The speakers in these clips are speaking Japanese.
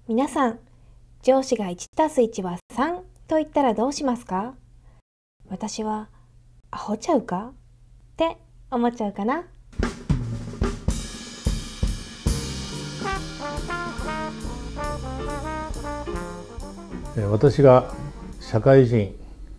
皆さん、上司が 1+1 は3と言ったらどうしますか？私は、アホちゃうかって思っちゃうかな。 私が社会人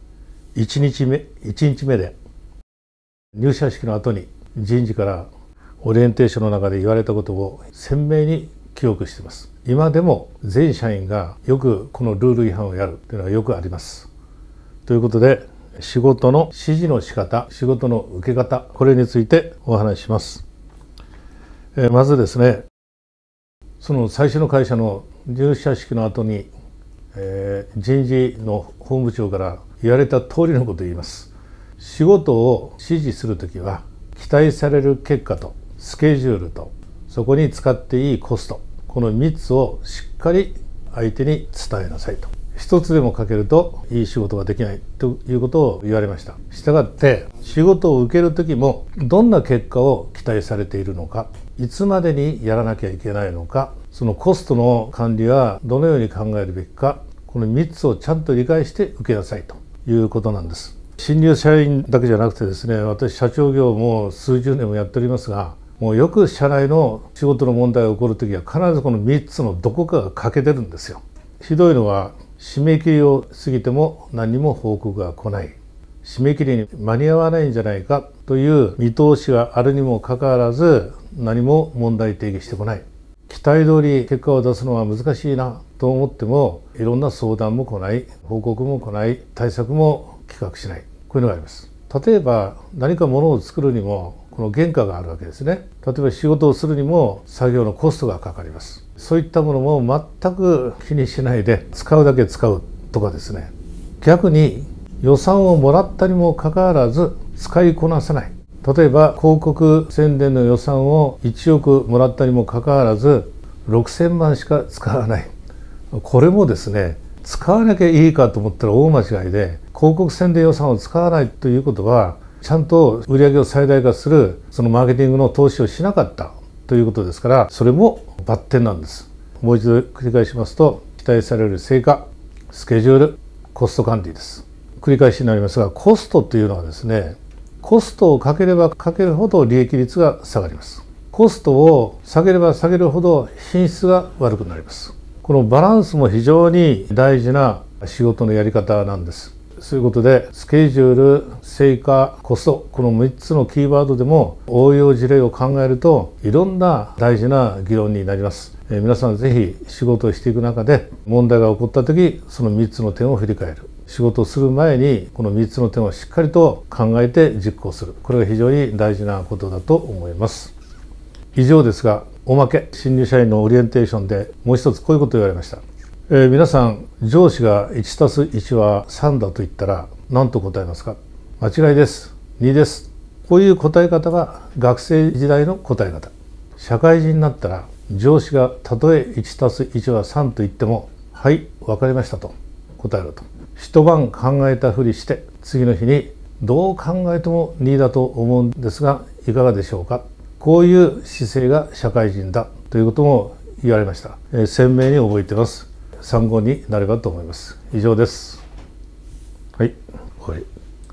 1日目で入社式の後に人事からオリエンテーションの中で言われたことを鮮明に記憶しています。今でも全社員がよくこのルール違反をやるというのはよくあります。ということで、仕事の指示の仕方、仕事の受け方、これについてお話しします。まずですね、その最初の会社の入社式の後に、人事の法務長から言われた通りのことを言います。仕事を指示するときは、期待される結果とスケジュールとそこに使っていいコスト、この3つをしっかり相手に伝えなさいと。一つでも欠けるといい仕事ができないということを言われました。したがって仕事を受ける時もどんな結果を期待されているのか、いつまでにやらなきゃいけないのか、そのコストの管理はどのように考えるべきか、この3つをちゃんと理解して受けなさいということなんです。新入社員だけじゃなくてですね、私社長業も数十年もやっておりますが、もうよく社内の仕事の問題が起こるときは必ずこの3つのどこかが欠けてるんですよ。ひどいのは締め切りを過ぎても何にも報告が来ない、締め切りに間に合わないんじゃないかという見通しがあるにもかかわらず何も問題提起してこない、期待通り結果を出すのは難しいなと思ってもいろんな相談も来ない、報告も来ない、対策も企画しない、こういうのがあります。例えば何かものを作るにもこの原価があるわけですね。例えば仕事をするにも作業のコストがかかります。そういったものも全く気にしないで使うだけ使うとかですね、逆に予算をもらったにもかかわらず使いこなせない、例えば広告宣伝の予算を1億もらったにもかかわらず6000万しか使わない、これもですね、使わなきゃいいかと思ったら大間違いで、広告宣伝予算を使わないということはちゃんと売上を最大化するそのマーケティングの投資をしなかったということですから、それもバッテンなんです。もう一度繰り返しますと、期待される成果、スケジュール、コスト管理です。繰り返しになりますが、コストというのはですね、コストをかければかけるほど利益率が下がります。コストを下げれば下げるほど品質が悪くなります。このバランスも非常に大事な仕事のやり方なんです。そういうことで、スケジュール、成果、コスト、この3つのキーワードでも応用事例を考えるといろんな大事な議論になります。皆さんぜひ仕事をしていく中で問題が起こった時、その3つの点を振り返る。仕事をする前にこの3つの点をしっかりと考えて実行する。これが非常に大事なことだと思います。以上ですが、おまけ、新入社員のオリエンテーションでもう一つこういうことを言われました。皆さん、上司が 1+1 は3だと言ったら何と答えますか？間違いです。2です。こういう答え方が学生時代の答え方。社会人になったら上司がたとえ 1+1 は3と言っても、はい、わかりましたと答えると。一晩考えたふりして次の日にどう考えても2だと思うんですがいかがでしょうか。こういう姿勢が社会人だということも言われました。鮮明に覚えています。参考になればと思います。以上です。はい、終わり。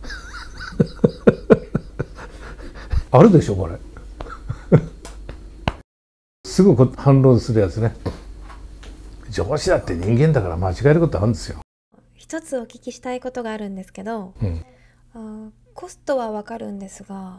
あるでしょこれ。すぐ反論するやつね。上司だって人間だから間違えることあるんですよ。 一つお聞きしたいことがあるんですけど、コストはわかるんですが、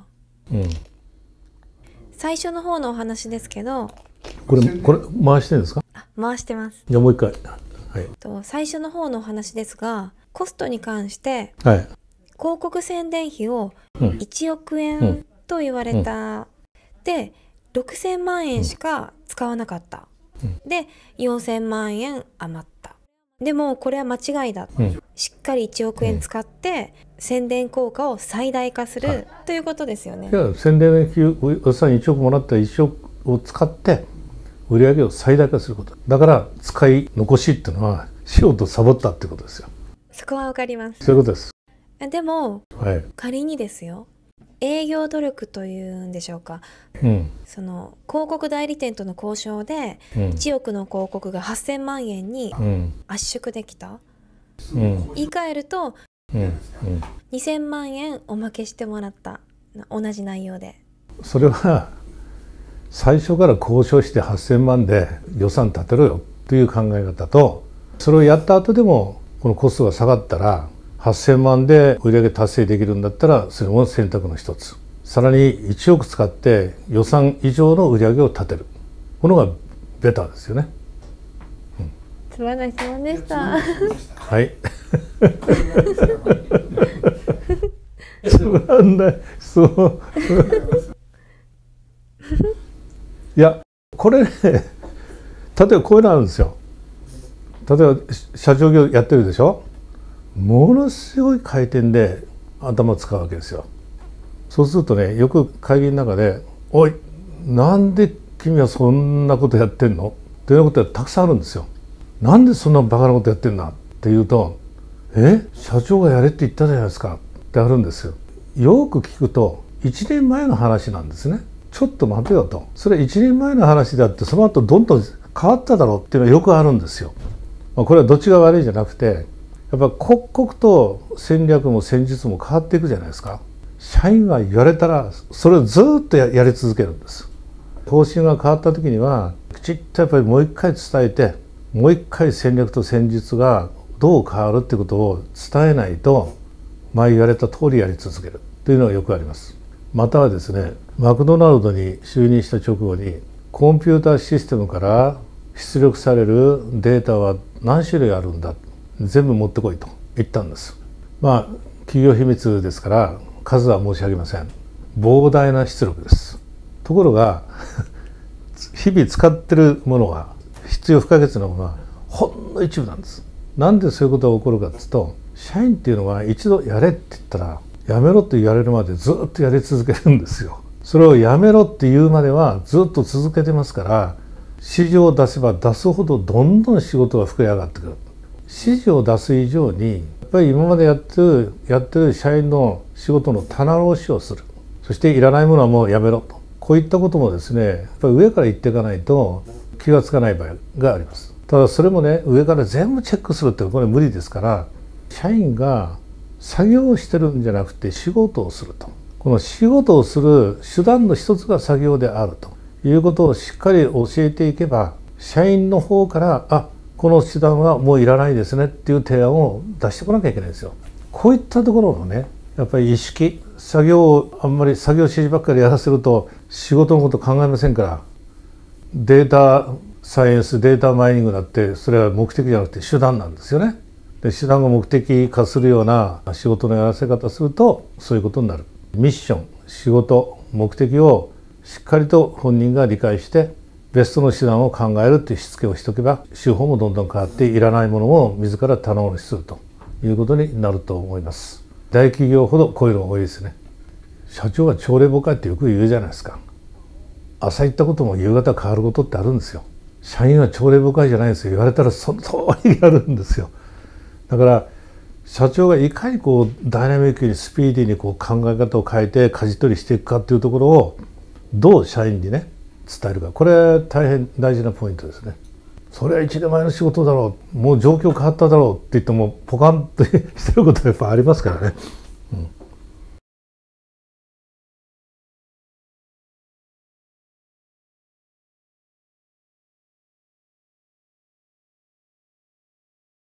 最初の方のお話ですけど、 これ回してるんですか？ 回してます。 じゃあもう一回。はい、 最初の方のお話ですが、コストに関して、 はい、 広告宣伝費を1億円と言われた、で6000万円しか使わなかった、で4000万円余った、でもこれは間違いだ、しっかり1億円使って宣伝効果を最大化する、ということですよね。 いや、宣伝費予算1億もらった1億を使って売上を最大化すること。だから使い残しっていうのは仕事サボったってことですよ。 そこはわかります。 そういうことです。 でも、 はい、 仮にですよ、 営業努力というんでしょうか、その広告代理店との交渉で1億の広告が8000万円に圧縮できた、言い換えると2000万円おまけしてもらった、同じ内容で。 それは最初から交渉して8000万で予算立てろよという考え方と、それをやった後でもこのコストが下がったら8000万で売上達成できるんだったらそれも選択の一つ。さらに1億使って予算以上の売上を立てる、このがベターですよね。 つまらない質問でした。 はい。つまんない質問。いやこれね、例えばこういうのあるんですよ。例えば社長業やってるでしょ。ものすごい回転で頭を使うわけですよ。そうするとね、よく会議の中で「おい、なんで君はそんなことやってんの?」っていうことがたくさんあるんですよ。なんでそんなバカなことやってんだって言うと「社長がやれって言ったじゃないですか」ってあるんですよ。よく聞くと1年前の話なんですね。ちょっと待てよと。それは1年前の話であって、その後どんどん変わっただろうっていうのはよくあるんですよ。これはどっちが悪いじゃなくて、やっぱ刻々と戦略も戦術も変わっていくじゃないですか。社員は言われたらそれをずっとやり続けるんです。方針が変わった時にはきちっとやっぱりもう一回伝えて、もう一回戦略と戦術がどう変わるってことを伝えないと、前言われた通りやり続けるというのがよくあります。またはですね、マクドナルドに就任した直後にコンピューターシステムから出力されるデータは何種類あるんだ、全部持ってこいと言ったんです。企業秘密ですから数は申し上げません。膨大な出力です。ところが日々使ってるものは、必要不可欠なものはほんの一部なんです。なんでそういうことが起こるかっていうと、社員っていうのは一度やれって言ったらやめろって言われるまでずっとやり続けるんですよ。それをやめろって言うまではずっと続けてますから、指示を出せば出すほどどんどん仕事が膨れ上がってくる。指示を出す以上にやっぱり今までやってる社員の仕事の棚卸しをする。そしていらないものはもうやめろと。こういったこともですね、やっぱり上から言っていかないと気がつかない場合があります。ただそれもね、上から全部チェックするってこれ無理ですから、社員が作業をしてるんじゃなくて仕事をすると。この仕事をする手段の一つが作業であるということをしっかり教えていけば、社員の方からこの手段はもういらないですねっていう提案を出してこなきゃいけないんですよ。こういったところのね、やっぱり意識、作業をあんまり作業指示ばっかりやらせると仕事のこと考えませんから、データサイエンス、データマイニングだってそれは目的じゃなくて手段なんですよね。で手段が目的化するような仕事のやらせ方するとそういうことになる。ミッション、仕事、目的をしっかりと本人が理解してベストの手段を考えるというしつけをしておけば、手法もどんどん変わっていらないものを自ら棚卸しするということになると思います。大企業ほどこういうのが多いですね。社長は朝令暮改ってよく言うじゃないですか。朝言ったことも夕方変わることってあるんですよ。社員は朝令暮改じゃないんですよ。言われたらその通りやるんですよ。だから社長がいかにダイナミックにスピーディーに考え方を変えて舵取りしていくかっていうところをどう社員にね伝えるか、これ大変大事なポイントですね。それは1年前の仕事だろう、もう状況変わっただろうって言ってもポカンとしてることはやっぱありますからね。